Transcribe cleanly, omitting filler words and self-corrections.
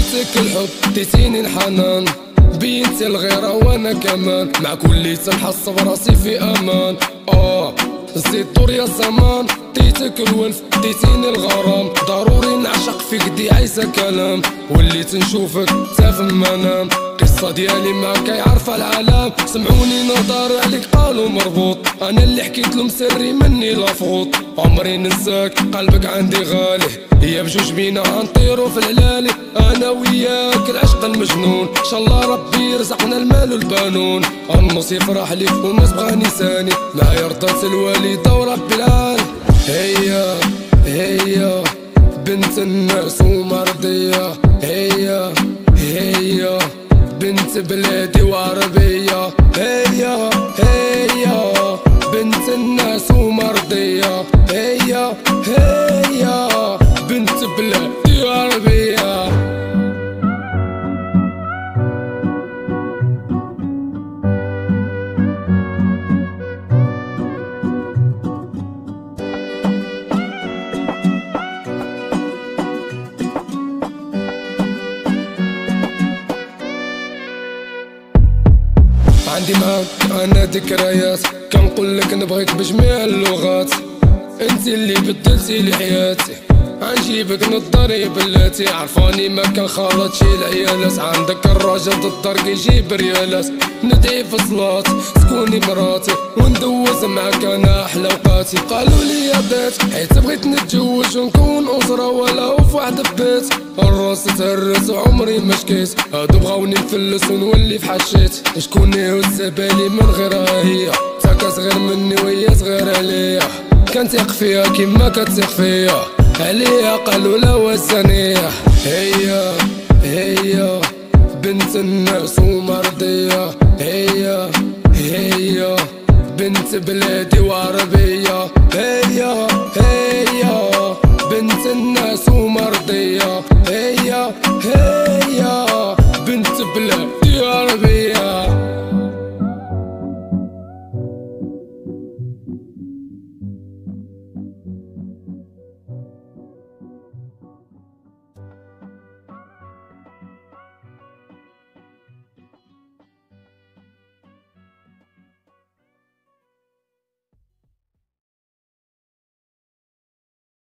عطيتك الحب ديتيني الحنان، بينتي الغيرة وانا كمان، مع كل تنحس براسي في امان. زيد دور يا زمان، ديتك الونف ديتيني الغرام، ضروري نعشق فيك دي عايزة كلام، وليت نشوفك تا في المنام. قصة ديالي ما كيعرفها العالم، سمعوني نهضر عليك قالوا مربوط، انا اللي حكيت لهم سري مني لافغوط. عمري ننساك قلبك عندي غالي، هي بجوج بينا غنطيرو في العلالي، انا وياك العشق المجنون، ان شاء الله ربي يرزقنا المال والبنون. النص يفرح ليك والناس بغاني ثاني، معايا رضات الوالدة وربي العالي. هي بنت الناس ومرضية، هي بنت بلادي وعربية، هي بنت الناس ومرضية، هي بنت بلادي وعربية. عندي معاك انا ذكريات، كنقولك نبغيك بجميع اللغات، انت اللي بدلتي لي حياتي، عنجيبك نضري بلاتي، عرفاني ما كنخالطش العيالات، عندك الراجل الدار كيجيب ريالات، ندعي في صلاة تكوني مراتي، وندوز معاك انا احلى اوقاتي. قالوا لي يا بيت حيت بغيت نتزوج ونكون اسره ولا في واحد البيت، الراس تهرس وعمري ما شكيت، هادو بغاوني نفلس ونولي في حشيت، شكون يهز بالي من غيرها هي، تا صغير مني وهي صغيره عليا، كنثيق فيها كيما كتثيق فيا، عليها قالوا لا وزنيه. هي بنت الناس ومرضية، هي بنت بلادي وعربية، هي